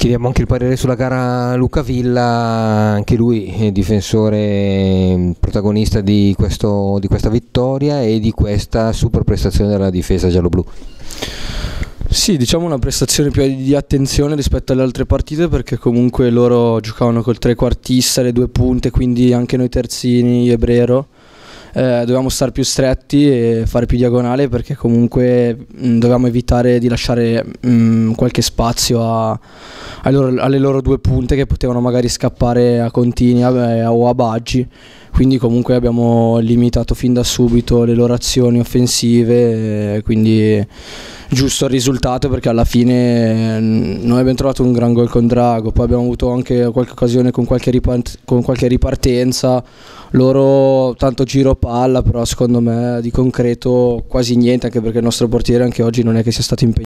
Chiediamo anche il parere sulla gara Luca Villa, anche lui è difensore protagonista di questa vittoria e di questa super prestazione della difesa gialloblu. Sì, diciamo una prestazione più di attenzione rispetto alle altre partite, perché comunque loro giocavano col trequartista, le due punte, quindi anche noi terzini e Brero dovevamo stare più stretti e fare più diagonale, perché comunque dovevamo evitare di lasciare qualche spazio alle loro due punte che potevano magari scappare a Contini o a Baggi. Quindi comunque abbiamo limitato fin da subito le loro azioni offensive, quindi giusto il risultato, perché alla fine noi abbiamo trovato un gran gol con Drago, poi abbiamo avuto anche qualche occasione con qualche ripartenza, loro tanto giro palla, però secondo me di concreto quasi niente, anche perché il nostro portiere anche oggi non è che sia stato impegnato.